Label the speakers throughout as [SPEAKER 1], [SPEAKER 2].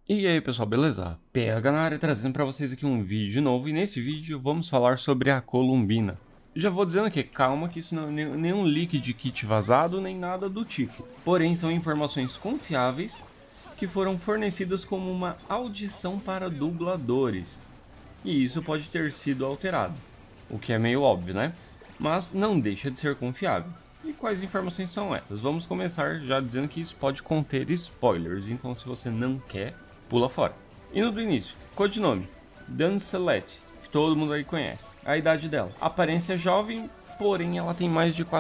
[SPEAKER 1] E aí pessoal, beleza? PH na área trazendo pra vocês aqui um vídeo novo, e nesse vídeo vamos falar sobre a Columbina. Já vou dizendo aqui, calma, que isso não é nenhum leak de kit vazado nem nada do tipo. Porém, são informações confiáveis que foram fornecidas como uma audição para dubladores. E isso pode ter sido alterado, o que é meio óbvio, né? Mas não deixa de ser confiável. E quais informações são essas? Vamos começar já dizendo que isso pode conter spoilers, então se você não quer, pula fora. Indo do início, codinome, Dancelette, que todo mundo aí conhece. A idade dela, aparência jovem, porém ela tem mais de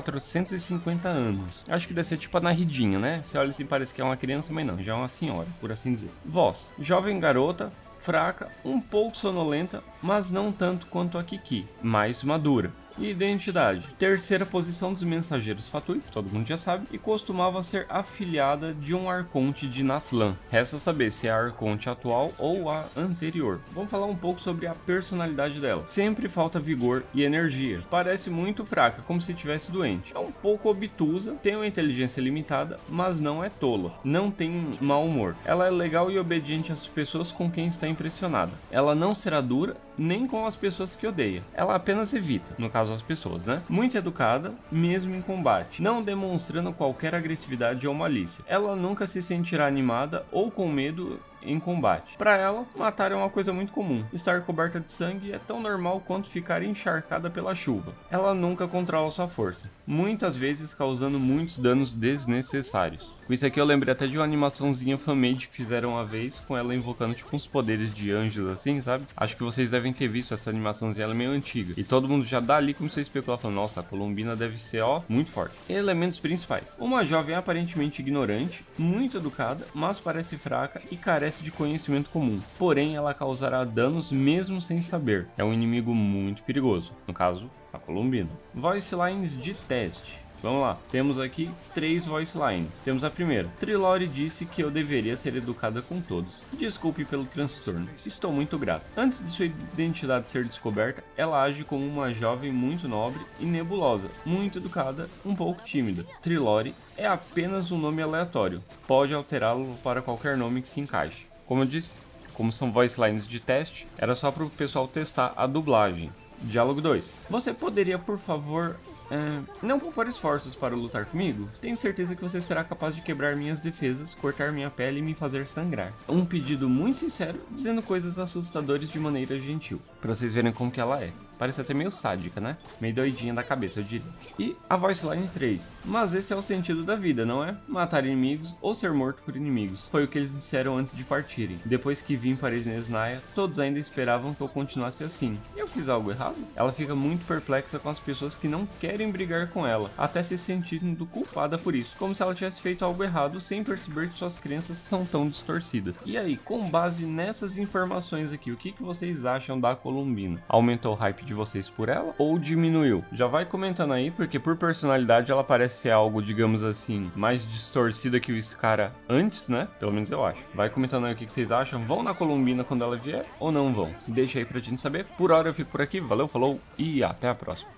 [SPEAKER 1] 450 anos. Acho que deve ser tipo a narridinha, né? Você olha assim, parece que é uma criança, mas não, já é uma senhora, por assim dizer. Voz, jovem garota, fraca, um pouco sonolenta, mas não tanto quanto a Kiki, mais madura. Identidade, terceira posição dos mensageiros Fatui, todo mundo já sabe, e costumava ser afiliada de um arconte de Natlan. Resta saber se é a arconte atual ou a anterior. Vamos falar um pouco sobre a personalidade dela. Sempre falta vigor e energia, parece muito fraca, como se estivesse doente. É um pouco obtusa, tem uma inteligência limitada, mas não é tola. Não tem mau humor. Ela é legal e obediente às pessoas com quem está impressionada. Ela não será dura, nem com as pessoas que odeia. Ela apenas evita, no caso as pessoas, né? Muito educada, mesmo em combate, não demonstrando qualquer agressividade ou malícia. Ela nunca se sentirá animada ou com medo em combate. Para ela, matar é uma coisa muito comum. Estar coberta de sangue é tão normal quanto ficar encharcada pela chuva. Ela nunca controla sua força, muitas vezes causando muitos danos desnecessários. Com isso aqui eu lembrei até de uma animaçãozinha fanmade que fizeram uma vez, com ela invocando tipo uns poderes de anjos assim, sabe? Acho que vocês devem ter visto essa animaçãozinha, ela é meio antiga. E todo mundo já dali começou a especular, falando, nossa, a Columbina deve ser, ó, muito forte. Elementos principais. Uma jovem aparentemente ignorante, muito educada, mas parece fraca e carece de conhecimento comum. Porém, ela causará danos mesmo sem saber. É um inimigo muito perigoso. No caso, a Columbina. Voice lines de teste. Vamos lá, temos aqui 3 voice lines. Temos a primeira. Trilore disse que eu deveria ser educada com todos. Desculpe pelo transtorno. Estou muito grato. Antes de sua identidade ser descoberta, ela age como uma jovem muito nobre e nebulosa, muito educada, um pouco tímida. Trilore é apenas um nome aleatório. Pode alterá-lo para qualquer nome que se encaixe. Como eu disse, como são voice lines de teste, era só para o pessoal testar a dublagem. Diálogo 2. Você poderia, por favor, não poupar esforços para lutar comigo? Tenho certeza que você será capaz de quebrar minhas defesas, cortar minha pele e me fazer sangrar. Um pedido muito sincero, dizendo coisas assustadoras de maneira gentil, para vocês verem como que ela é. Parece até meio sádica, né? Meio doidinha da cabeça, eu diria. E a voice line 3. Mas esse é o sentido da vida, não é? Matar inimigos ou ser morto por inimigos. Foi o que eles disseram antes de partirem. Depois que vim para Snezhnaya, todos ainda esperavam que eu continuasse assim. Eu fiz algo errado? Ela fica muito perplexa com as pessoas que não querem brigar com ela, até se sentindo culpada por isso. Como se ela tivesse feito algo errado sem perceber que suas crenças são tão distorcidas. E aí, com base nessas informações aqui, o que vocês acham da Columbina? Aumentou o hype de vocês por ela ou diminuiu? Já vai comentando aí, porque por personalidade ela parece ser algo, digamos assim, mais distorcida que o Scara antes, né? Pelo menos eu acho. Vai comentando aí o que vocês acham. Vão na Columbina quando ela vier ou não vão? Deixa aí pra gente saber. Por hora eu fico por aqui. Valeu, falou e até a próxima.